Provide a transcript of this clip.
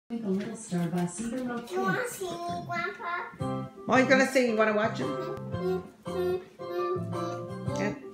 A Little Star by Cinderella Kids. You want to see me, Grandpa? Oh, you're gonna sing? You wanna watch him? Mm-hmm. Yeah.